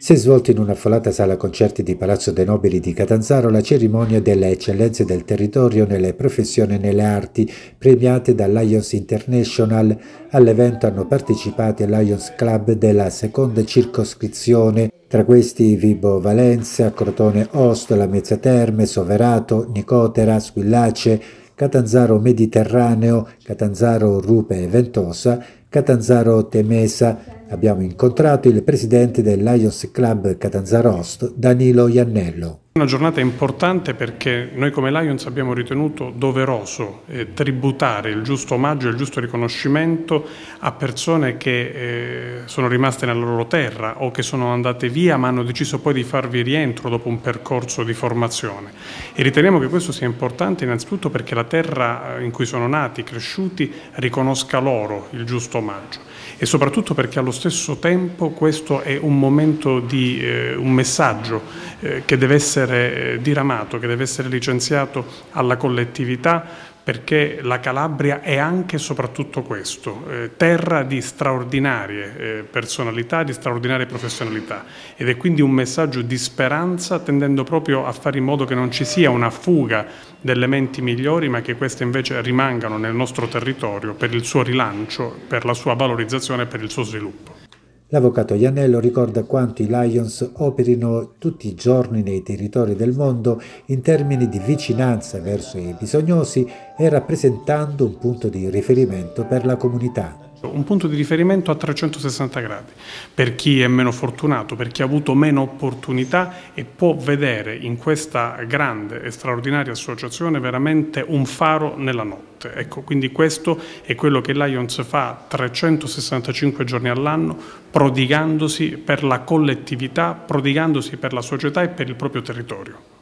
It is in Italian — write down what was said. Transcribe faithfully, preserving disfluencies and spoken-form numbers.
Si è svolta in un'affollata sala concerti di Palazzo dei Nobili di Catanzaro la cerimonia delle eccellenze del territorio nelle professioni e nelle arti, premiate da Lions International. All'evento hanno partecipato il Lions Club della seconda circoscrizione, tra questi Vibo Valenza, Crotone Ostia, Lamezia Terme, Soverato, Nicotera, Squillace, Catanzaro Mediterraneo, Catanzaro Rupe e Ventosa, Catanzaro Temesa. Abbiamo incontrato il presidente del Lions Club Catanzaro Host, Danilo Iannello. Una giornata importante perché noi come Lions abbiamo ritenuto doveroso eh, tributare il giusto omaggio e il giusto riconoscimento a persone che eh, sono rimaste nella loro terra o che sono andate via ma hanno deciso poi di farvi rientro dopo un percorso di formazione. E riteniamo che questo sia importante innanzitutto perché la terra in cui sono nati, cresciuti, riconosca loro il giusto omaggio e soprattutto perché allo stesso tempo questo è un momento di eh, un messaggio eh, che deve essere diramato, che deve essere licenziato alla collettività, perché la Calabria è anche e soprattutto questo, eh, terra di straordinarie eh, personalità, di straordinarie professionalità, ed è quindi un messaggio di speranza tendendo proprio a fare in modo che non ci sia una fuga delle menti migliori, ma che queste invece rimangano nel nostro territorio per il suo rilancio, per la sua valorizzazione e per il suo sviluppo. L'avvocato Iannello ricorda quanto i Lions operino tutti i giorni nei territori del mondo in termini di vicinanza verso i bisognosi e rappresentando un punto di riferimento per la comunità. Un punto di riferimento a trecentosessanta gradi per chi è meno fortunato, per chi ha avuto meno opportunità e può vedere in questa grande e straordinaria associazione veramente un faro nella notte. Ecco, quindi questo è quello che Lions fa trecentosessantacinque giorni all'anno, prodigandosi per la collettività, prodigandosi per la società e per il proprio territorio.